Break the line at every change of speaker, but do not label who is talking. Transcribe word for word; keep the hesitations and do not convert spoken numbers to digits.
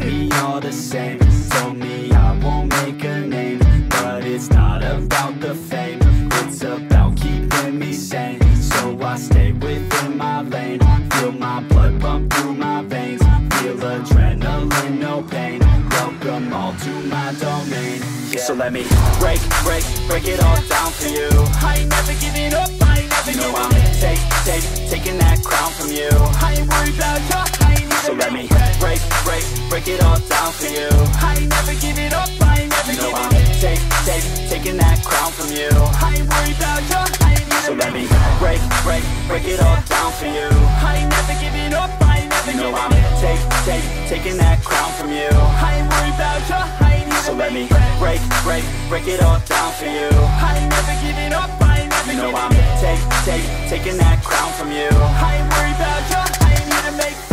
me all the same. Told me I won't make a name, but it's not about the fame, it's about keeping me sane. So I stay within my lane, feel my blood pump through my veins, feel adrenaline, no pain, welcome all to my domain, yeah. So let me break, break, break it all down for you. I ain't never giving up, I ain't never, you know I'm take, take, taking that crown from you. I ain't worried about you, I ain't even. So let me break, break, break it all down for you. I ain't never giving up, I ain't never, you know I'm take, take, taking that crown from you. I ain't worried about you, I ain't even. So let me break, break, break it all down for you. I ain't never giving up, I ain't never, you know I'm take, take, taking that crown from you. I ain't worried about you, I ain't even. So let me break, break, break it all down for you. I ain't never giving up, I ain't never, you know I'm take, take, taking that crown from you. I ain't worried about you, I ain't need to make